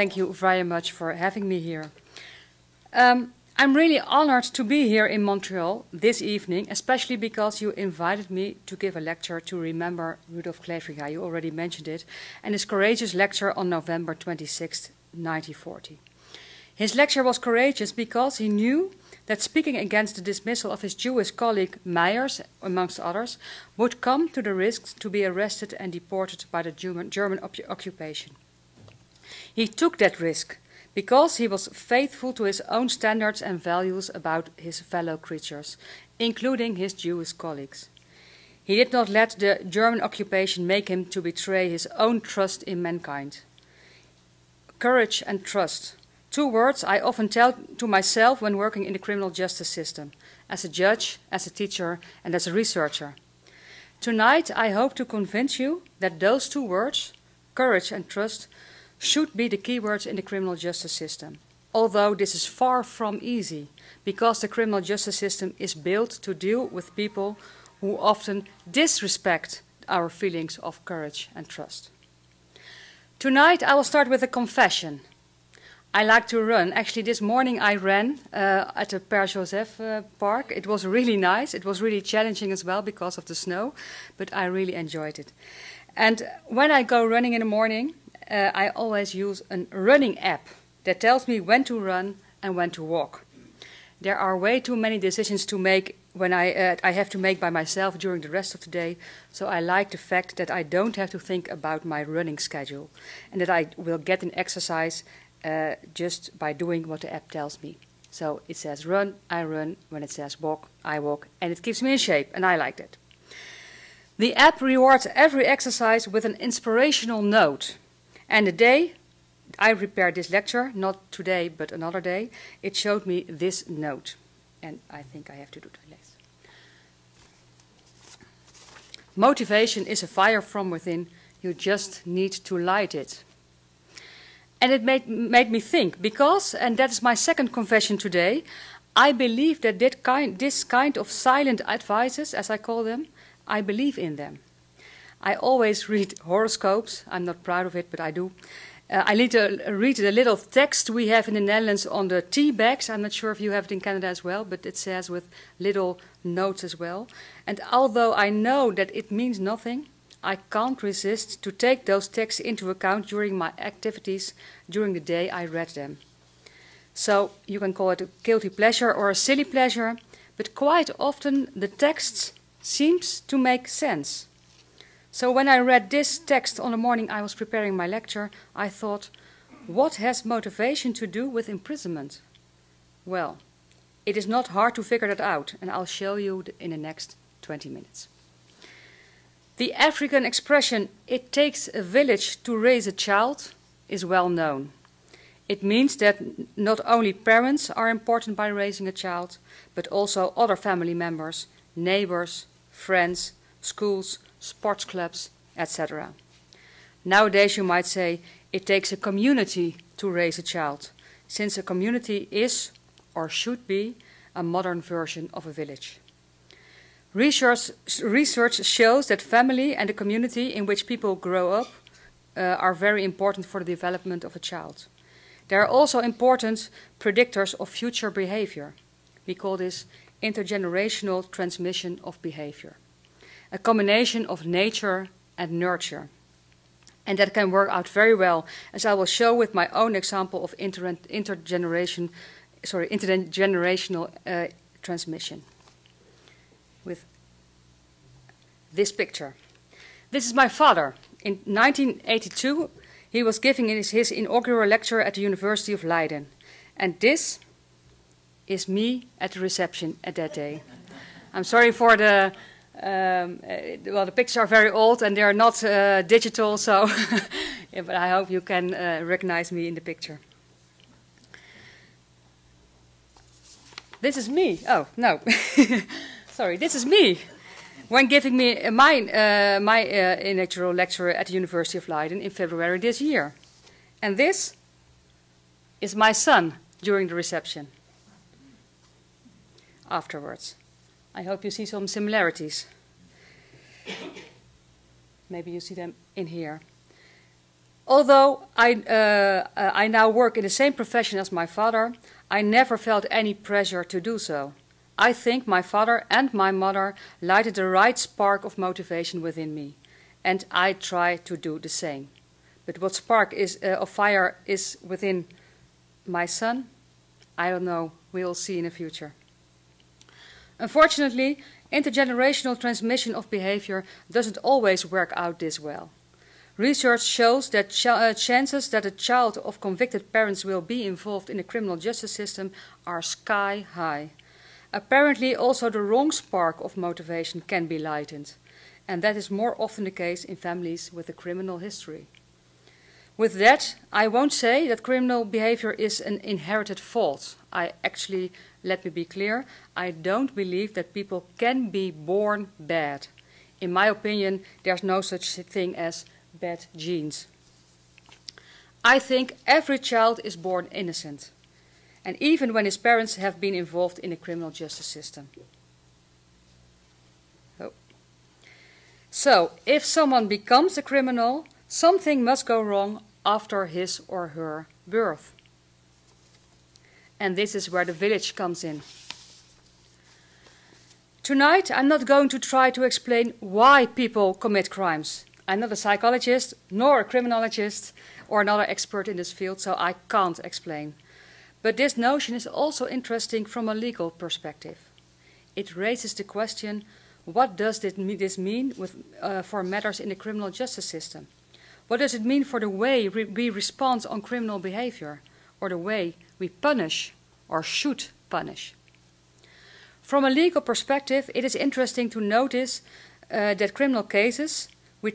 thank you very much for having me here. I'm really honored to be here in Montreal this evening, especially because you invited me to give a lecture to remember Rudolf Claveria. You already mentioned it, and his courageous lecture on November 26, 1940. His lecture was courageous because he knew that speaking against the dismissal of his Jewish colleague Myers, amongst others, would come to the risks to be arrested and deported by the German occupation. He took that risk because he was faithful to his own standards and values about his fellow creatures, including his Jewish colleagues. He did not let the German occupation make him to betray his own trust in mankind. Courage and trust. Two words I often tell to myself when working in the criminal justice system, as a judge, as a teacher, and as a researcher. Tonight, I hope to convince you that those two words, courage and trust, should be the key words in the criminal justice system. Although this is far from easy, because the criminal justice system is built to deal with people who often disrespect our feelings of courage and trust. Tonight, I will start with a confession. I like to run. Actually, this morning I ran at the Père Joseph Park. It was really nice. It was really challenging as well because of the snow, but I really enjoyed it. And when I go running in the morning, I always use a running app that tells me when to run and when to walk. There are way too many decisions to make when I have to make by myself during the rest of the day, so I like the fact that I don't have to think about my running schedule and that I will get an exercise just by doing what the app tells me. So it says run, I run. When it says walk, I walk. And it keeps me in shape, and I like that. The app rewards every exercise with an inspirational note. And the day I prepared this lecture, not today, but another day, it showed me this note. And I think I have to do that next. Motivation is a fire from within. You just need to light it. And it made me think, because, and that is my second confession today, I believe that this kind of silent advices, as I call them, I believe in them. I always read horoscopes. I'm not proud of it, but I do. I read the little text we have in the Netherlands on the tea bags. I'm not sure if you have it in Canada as well, but it says with little notes as well. And although I know that it means nothing, I can't resist to take those texts into account during my activities during the day I read them. So you can call it a guilty pleasure or a silly pleasure, but quite often the text seems to make sense. So when I read this text on the morning I was preparing my lecture, I thought, what has motivation to do with imprisonment? Well, it is not hard to figure that out, and I'll show you in the next 20 minutes. The African expression, it takes a village to raise a child, is well known. It means that not only parents are important by raising a child, but also other family members, neighbors, friends, schools, sports clubs, etc. Nowadays you might say it takes a community to raise a child, since a community is, or should be, a modern version of a village. Research shows that family and the community in which people grow up are very important for the development of a child. They are also important predictors of future behavior. We call this intergenerational transmission of behavior. A combination of nature and nurture. And that can work out very well, as I will show with my own example of intergenerational transmission. With this picture. This is my father. In 1982, he was giving his inaugural lecture at the University of Leiden. And this is me at the reception at that day. I'm sorry for the... well, the pictures are very old and they are not digital, so yeah, but I hope you can recognize me in the picture. This is me. Oh, no. Sorry, this is me when giving me my inaugural lecture at the University of Leiden in February this year. And this is my son during the reception afterwards. I hope you see some similarities. Maybe you see them in here. Although I now work in the same profession as my father, I never felt any pressure to do so. I think my father and my mother lighted the right spark of motivation within me, and I try to do the same. But what spark of fire is within my son, I don't know. We will see in the future. Unfortunately, intergenerational transmission of behavior doesn't always work out this well. Research shows that chances that a child of convicted parents will be involved in the criminal justice system are sky high. Apparently, also the wrong spark of motivation can be lightened, and that is more often the case in families with a criminal history. With that, I won't say that criminal behavior is an inherited fault. Let me be clear, I don't believe that people can be born bad. In my opinion, there's no such thing as bad genes. I think every child is born innocent, and even when his parents have been involved in the criminal justice system. So, if someone becomes a criminal, something must go wrong after his or her birth. And this is where the village comes in. Tonight, I'm not going to try to explain why people commit crimes. I'm not a psychologist, nor a criminologist, or another expert in this field, so I can't explain. But this notion is also interesting from a legal perspective. It raises the question, what does this mean for matters in the criminal justice system? What does it mean for the way we respond on criminal behavior, or the way we punish or should punish? From a legal perspective, it is interesting to notice that in criminal cases we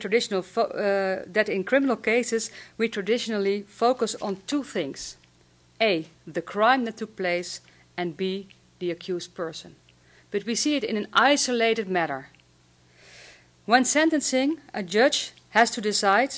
traditionally focus on two things: A, the crime that took place, and B, the accused person. But we see it in an isolated matter. When sentencing, a judge has to decide,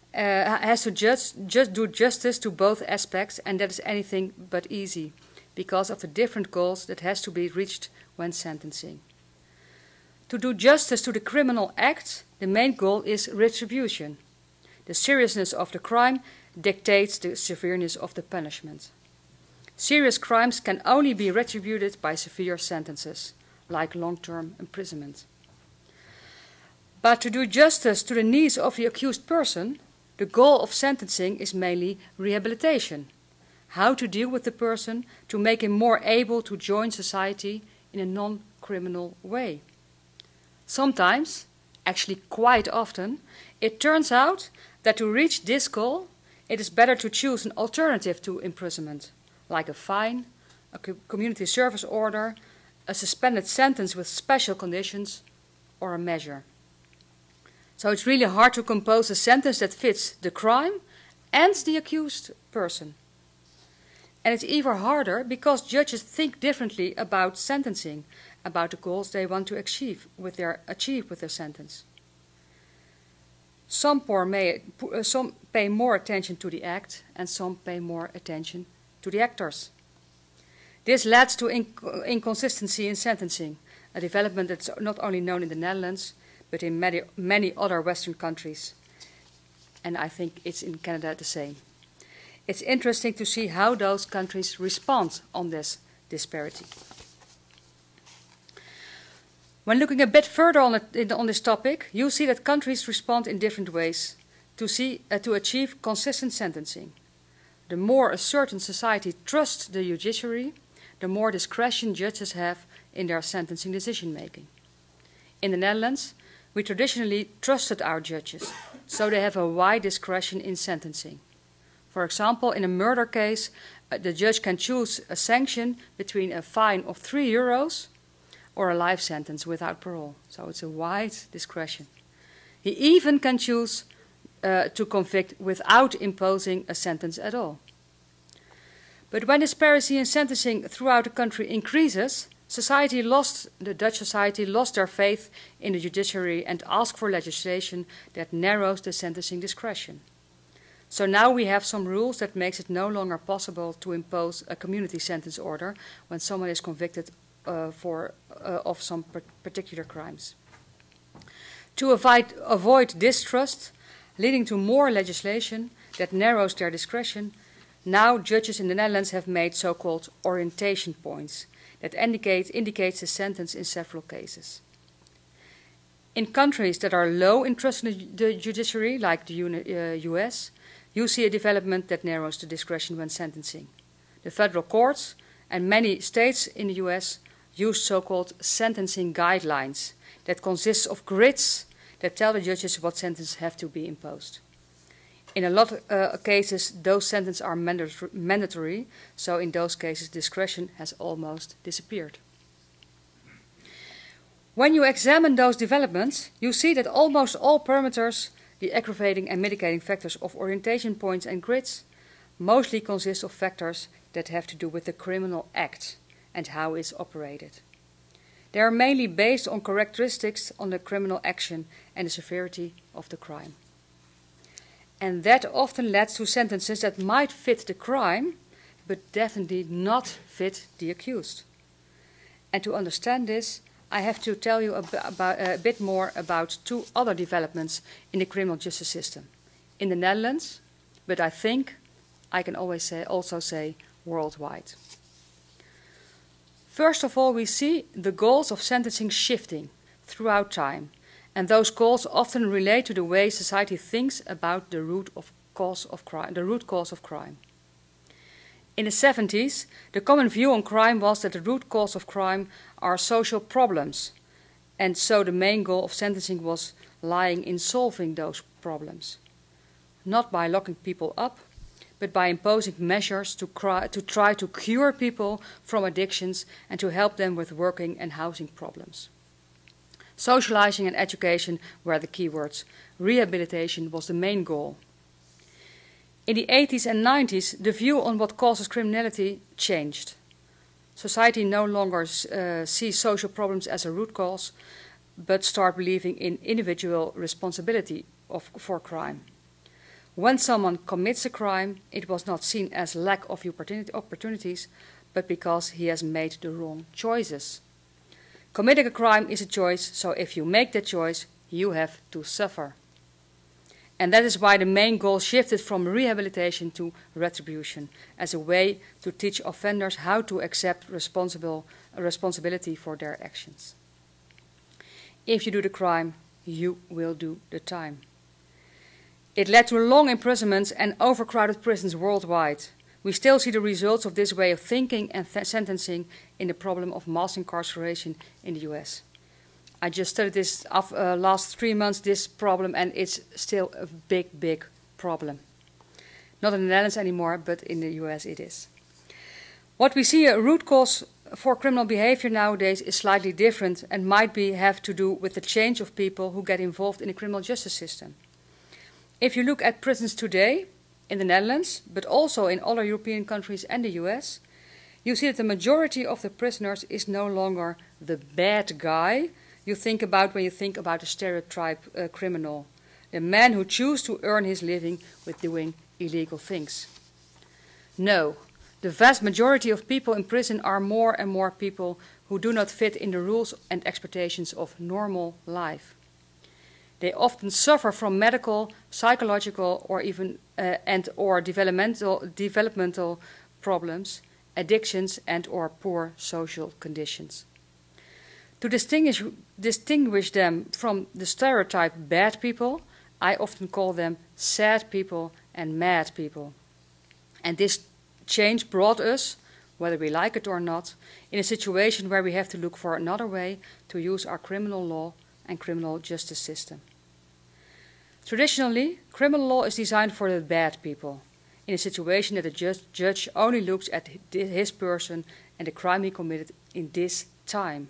just do justice to both aspects, and that is anything but easy, because of the different goals that has to be reached when sentencing. To do justice to the criminal act, the main goal is retribution. The seriousness of the crime dictates the severeness of the punishment. Serious crimes can only be retributed by severe sentences, like long-term imprisonment. But to do justice to the needs of the accused person, the goal of sentencing is mainly rehabilitation. How to deal with the person to make him more able to join society in a non-criminal way. Sometimes, actually quite often, it turns out that to reach this goal, it is better to choose an alternative to imprisonment, like a fine, a community service order, a suspended sentence with special conditions, or a measure. So it's really hard to compose a sentence that fits the crime and the accused person. And it's even harder because judges think differently about sentencing, about the goals they want to achieve with their sentence. Some pay more attention to the act, and some pay more attention to the actors. This leads to inconsistency in sentencing, a development that's not only known in the Netherlands, but in many other Western countries. And I think it's in Canada the same. It's interesting to see how those countries respond on this disparity. When looking a bit further on this topic, you see that countries respond in different ways to achieve consistent sentencing. The more a certain society trusts the judiciary, the more discretion judges have in their sentencing decision-making. In the Netherlands, we traditionally trusted our judges, so they have a wide discretion in sentencing. For example, in a murder case, the judge can choose a sanction between a fine of €3 or a life sentence without parole. So it's a wide discretion. He even can choose to convict without imposing a sentence at all. But when disparity in sentencing throughout the country increases, the Dutch society lost their faith in the judiciary and asked for legislation that narrows the sentencing discretion. So now we have some rules that makes it no longer possible to impose a community sentence order when someone is convicted of some particular crimes. To avoid distrust leading to more legislation, that narrows their discretion, now judges in the Netherlands have made so-called orientation points that indicates the sentence in several cases. In countries that are low in trust in the judiciary, like the US, you see a development that narrows the discretion when sentencing. The federal courts and many states in the US use so-called sentencing guidelines that consist of grids that tell the judges what sentences have to be imposed. In a lot of cases, those sentences are mandatory, so in those cases, discretion has almost disappeared. When you examine those developments, you see that almost all parameters, the aggravating and mitigating factors of orientation points and grids, mostly consist of factors that have to do with the criminal act and how it's operated. They are mainly based on characteristics on the criminal action and the severity of the crime. And that often leads to sentences that might fit the crime, but definitely not fit the accused. And to understand this, I have to tell you a bit more about two other developments in the criminal justice system. In the Netherlands, but I think I can also say worldwide. First of all, we see the goals of sentencing shifting throughout time, and those goals often relate to the way society thinks about the root cause of crime. In the 70s, the common view on crime was that the root cause of crime are social problems, and so the main goal of sentencing was lying in solving those problems, not by locking people up, but by imposing measures to try to cure people from addictions and to help them with working and housing problems. Socializing and education were the key words. Rehabilitation was the main goal. In the 80s and 90s, the view on what causes criminality changed. Society no longer sees social problems as a root cause, but start believing in individual responsibility for crime. When someone commits a crime, it was not seen as lack of opportunities, but because he has made the wrong choices. Committing a crime is a choice, so if you make that choice, you have to suffer. And that is why the main goal shifted from rehabilitation to retribution, as a way to teach offenders how to accept responsibility for their actions. If you do the crime, you will do the time. It led to long imprisonments and overcrowded prisons worldwide. We still see the results of this way of thinking and sentencing in the problem of mass incarceration in the US. I just studied this last 3 months, this problem, and it's still a big, big problem. Not in the Netherlands anymore, but in the US it is. What we see a root cause for criminal behavior nowadays is slightly different and might have to do with the change of people who get involved in the criminal justice system. If you look at prisons today, in the Netherlands, but also in other European countries and the US, you see that the majority of the prisoners is no longer the bad guy you think about when you think about a stereotype criminal, the man who chooses to earn his living with doing illegal things. No, the vast majority of people in prison are more and more people who do not fit in the rules and expectations of normal life. They often suffer from medical, psychological, or even or developmental problems, addictions, and/or poor social conditions. To distinguish them from the stereotype bad people, I often call them sad people and mad people. And this change brought us, whether we like it or not, in a situation where we have to look for another way to use our criminal law and criminal justice system. Traditionally, criminal law is designed for the bad people, in a situation that the judge only looks at his person and the crime he committed in this time.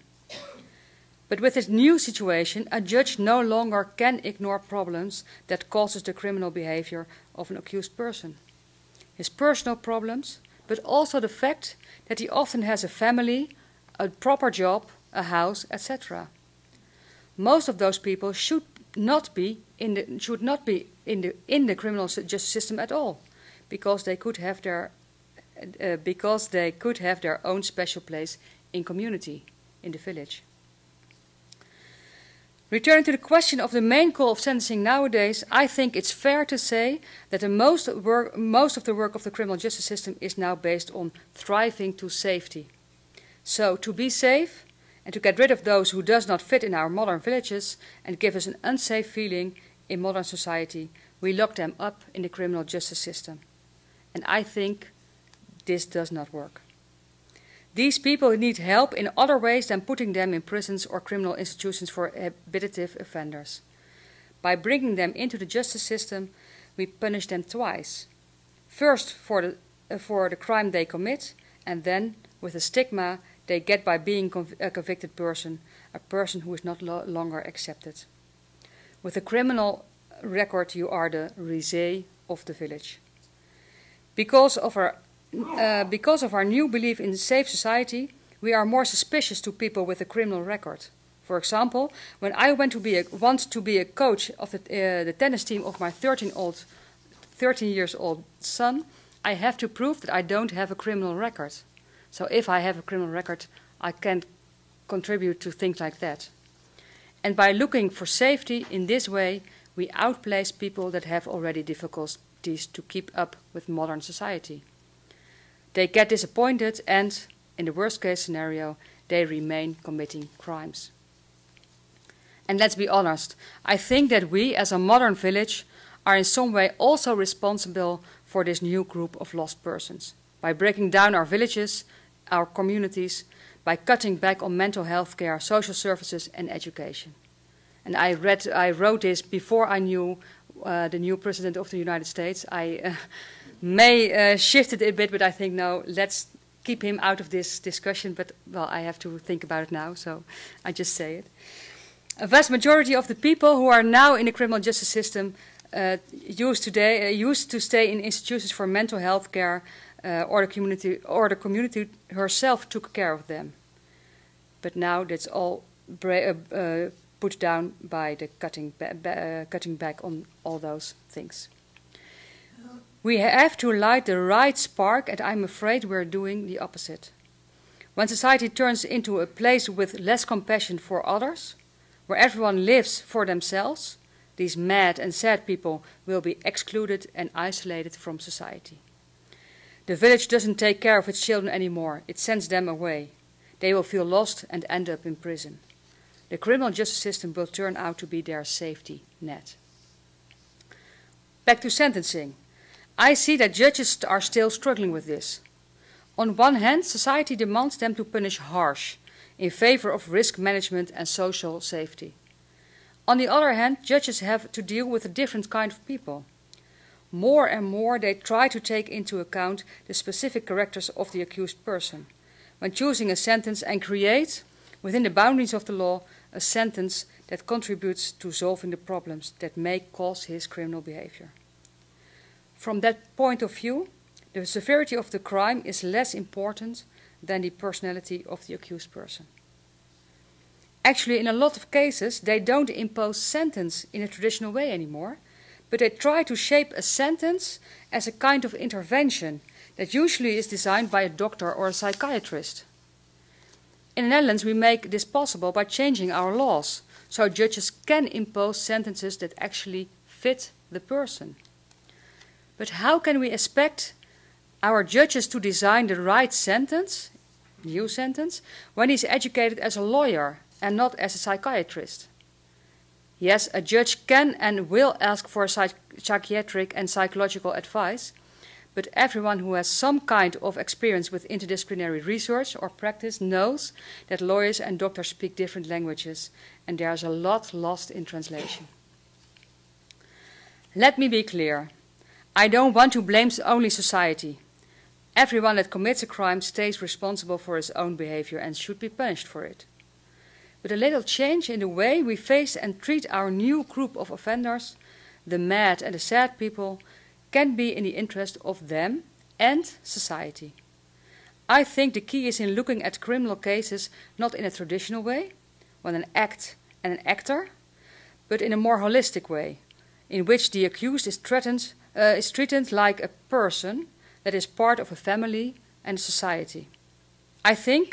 But with this new situation, a judge no longer can ignore problems that causes the criminal behavior of an accused person. His personal problems, but also the fact that he often has a family, a proper job, a house, etc. Most of those people should not be in the criminal justice system at all, because they could have their own special place in community, in the village. Returning to the question of the main goal of sentencing nowadays, I think it's fair to say that most of the work of the criminal justice system is now based on thriving to safety. So to be safe and to get rid of those who does not fit in our modern villages and give us an unsafe feeling in modern society, we lock them up in the criminal justice system. And I think this does not work. These people need help in other ways than putting them in prisons or criminal institutions for habituative offenders. By bringing them into the justice system, we punish them twice. First for the crime they commit, and then with the stigma they get by being a convicted person, a person who is not longer accepted. With a criminal record, you are the risée of the village. Because of our new belief in a safe society, we are more suspicious to people with a criminal record. For example, when I want to be a coach of the tennis team of my 13 years old son, I have to prove that I don't have a criminal record. So if I have a criminal record, I can contribute to things like that. And by looking for safety in this way, we outplace people that have already difficulties to keep up with modern society. They get disappointed and, in the worst case scenario, they remain committing crimes. And let's be honest, I think that we, as a modern village, are in some way also responsible for this new group of lost persons. By breaking down our villages, our communities, by cutting back on mental health care, social services and education. And I wrote this before I knew the new President of the United States. I may shift it a bit, but I think, no, let's keep him out of this discussion. But, well, I have to think about it now, so I just say it. A vast majority of the people who are now in the criminal justice system used to stay in institutions for mental health care, or the community herself took care of them. But now that's all put down by the cutting back on all those things. We have to light the right spark, and I'm afraid we're doing the opposite. When society turns into a place with less compassion for others, where everyone lives for themselves, these mad and sad people will be excluded and isolated from society. The village doesn't take care of its children anymore. It sends them away. They will feel lost and end up in prison. The criminal justice system will turn out to be their safety net. Back to sentencing. I see that judges are still struggling with this. On one hand, society demands them to punish harsh, in favor of risk management and social safety. On the other hand, judges have to deal with a different kind of people. More and more they try to take into account the specific characters of the accused person when choosing a sentence and create, within the boundaries of the law, a sentence that contributes to solving the problems that may cause his criminal behavior. From that point of view, the severity of the crime is less important than the personality of the accused person. Actually, in a lot of cases, they don't impose sentence in a traditional way anymore, but they try to shape a sentence as a kind of intervention that usually is designed by a doctor or a psychiatrist. In the Netherlands, we make this possible by changing our laws, so judges can impose sentences that actually fit the person. But how can we expect our judges to design the right sentence, new sentence, when he's educated as a lawyer and not as a psychiatrist? Yes, a judge can and will ask for psychiatric and psychological advice, but everyone who has some kind of experience with interdisciplinary research or practice knows that lawyers and doctors speak different languages, and there's a lot lost in translation. Let me be clear. I don't want to blame only society. Everyone that commits a crime stays responsible for his own behavior and should be punished for it. But a little change in the way we face and treat our new group of offenders, the mad and the sad people, can be in the interest of them and society. I think the key is in looking at criminal cases not in a traditional way, when an act and an actor, but in a more holistic way, in which the accused is treated like a person that is part of a family and a society. I think,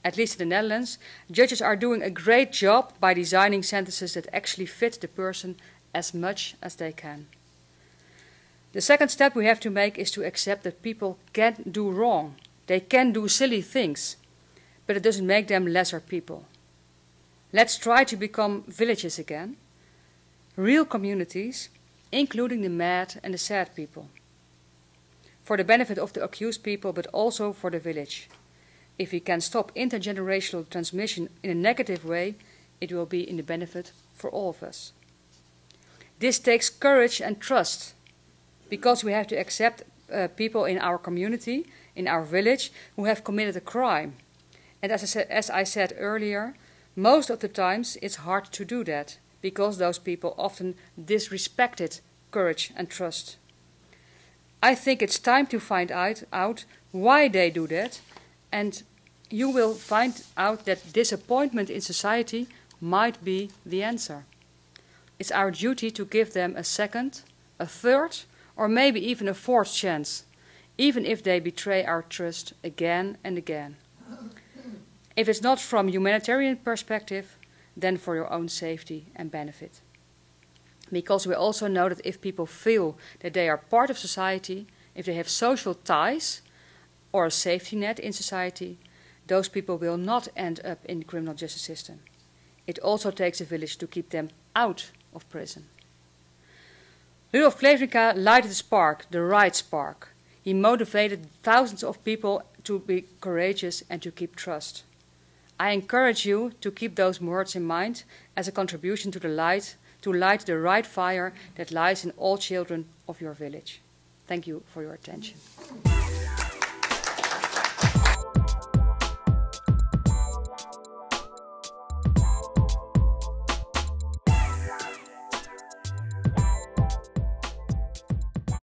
at least in the Netherlands, judges are doing a great job by designing sentences that actually fit the person as much as they can. The second step we have to make is to accept that people can do wrong. They can do silly things, but it doesn't make them lesser people. Let's try to become villages again, real communities, including the mad and the sad people, for the benefit of the accused people, but also for the village. If we can stop intergenerational transmission in a negative way, it will be in the benefit for all of us. This takes courage and trust, because we have to accept people in our community, in our village, who have committed a crime. And as I said earlier, most of the times it's hard to do that, because those people often disrespected courage and trust. I think it's time to find out why they do that, and you will find out that disappointment in society might be the answer. It's our duty to give them a second, a third, or maybe even a fourth chance, even if they betray our trust again and again. If it's not from a humanitarian perspective, then for your own safety and benefit. Because we also know that if people feel that they are part of society, if they have social ties or a safety net in society, those people will not end up in the criminal justice system. It also takes a village to keep them out of prison. Rudolf Cleveringa lighted a spark, the right spark. He motivated thousands of people to be courageous and to keep trust. I encourage you to keep those words in mind as a contribution to light the right fire that lies in all children of your village. Thank you for your attention.